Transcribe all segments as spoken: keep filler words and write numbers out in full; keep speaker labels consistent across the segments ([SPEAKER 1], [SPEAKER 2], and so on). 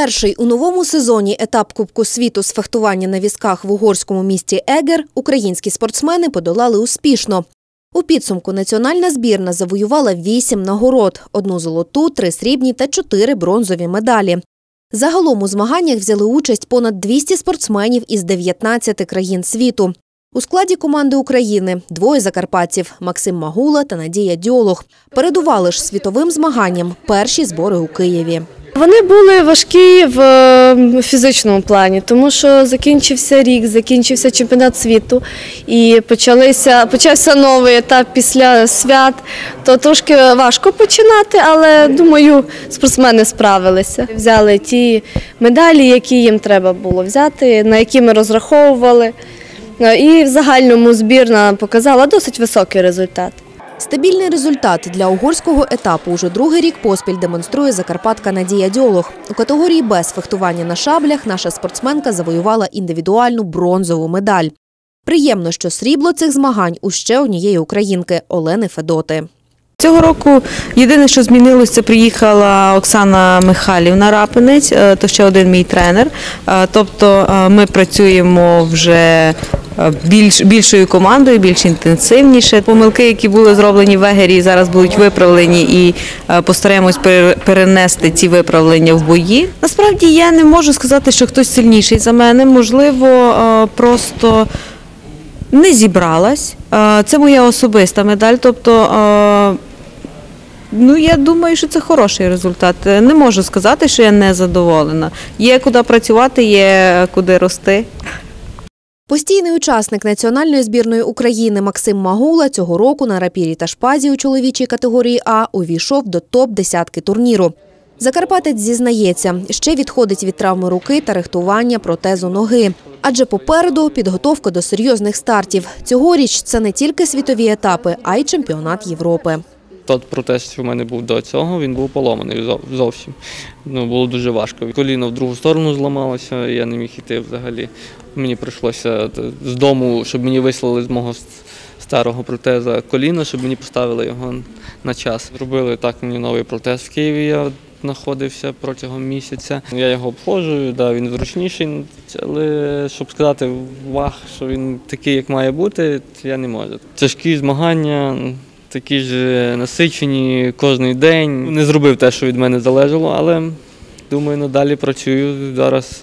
[SPEAKER 1] Перший у новому сезоні етап Кубку світу з фехтування на візках в угорському місті Егер українські спортсмени подолали успішно. У підсумку національна збірна завоювала вісім нагород – одну золоту, три срібні та чотири бронзові медалі. Загалом у змаганнях взяли участь понад двісті спортсменів із дев'ятнадцяти країн світу. У складі команди України – двоє закарпатців – Максим Магула та Надія Дьолух. Передували ж світовим змаганням перші збори у Києві.
[SPEAKER 2] Вони були важкі в фізичному плані, тому що закінчився рік, закінчився чемпіонат світу і почалися, почався новий етап після свят. То трошки важко починати, але, думаю, спортсмени справилися. Взяли ті медалі, які їм треба було взяти, на які ми розраховували. І в загальному збірна показала досить високий результат.
[SPEAKER 1] Стабільний результат для угорського етапу уже другий рік поспіль демонструє закарпатка Надія Дьолух. У категорії без фехтування на шаблях наша спортсменка завоювала індивідуальну бронзову медаль. Приємно, що срібло цих змагань у ще однієї українки – Олени Федоти.
[SPEAKER 3] Цього року єдине, що змінилося, це приїхала Оксана Михайлівна Рапинець, то ще один мій тренер. Тобто ми працюємо вже більш, більшою командою, більш інтенсивніше. Помилки, які були зроблені в Егері, зараз будуть виправлені і постараємось перенести ці виправлення в бої. Насправді я не можу сказати, що хтось сильніший за мене, можливо, просто не зібралась. Це моя особиста медаль, тобто, ну, я думаю, що це хороший результат. Не можу сказати, що я не задоволена. Є куди працювати, є куди рости.
[SPEAKER 1] Постійний учасник національної збірної України Максим Магула цього року на рапірі та шпазі у чоловічій категорії А увійшов до топ-десятки турніру. Закарпатець зізнається, ще відходить від травми руки та рихтування протезу ноги. Адже попереду підготовка до серйозних стартів. Цьогоріч це не тільки світові етапи, а й чемпіонат Європи.
[SPEAKER 4] Тот протез, що в мене був до цього, він був поломаний зовсім. Ну, було дуже важко. Коліно в другу сторону зламалося, я не міг йти взагалі. Мені прийшлося з дому, щоб мені вислали з мого старого протеза коліно, щоб мені поставили його на час. Зробили так мені новий протез в Києві, я знаходився протягом місяця. Я його обходжую, да, він зручніший, але щоб сказати, вах, що він такий, як має бути, я не можу. Тяжкі змагання, такі ж насичені кожен день. Не зробив те, що від мене залежало, але, думаю, надалі працюю. Зараз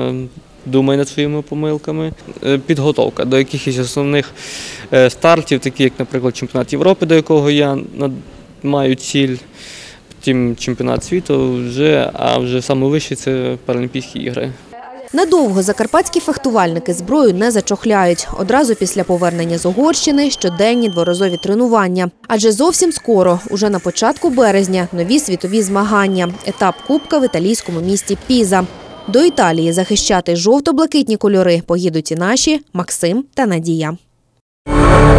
[SPEAKER 4] думаю над своїми помилками. Підготовка до якихось основних стартів, такі як, наприклад, чемпіонат Європи, до якого я маю ціль, потім чемпіонат світу, вже, а вже найвищий – це Паралімпійські ігри.
[SPEAKER 1] Надовго закарпатські фехтувальники зброю не зачохляють. Одразу після повернення з Угорщини – щоденні дворазові тренування. Адже зовсім скоро, уже на початку березня, нові світові змагання. Етап Кубка в італійському місті Піза. До Італії захищати жовто-блакитні кольори поїдуть і наші Максим та Надія.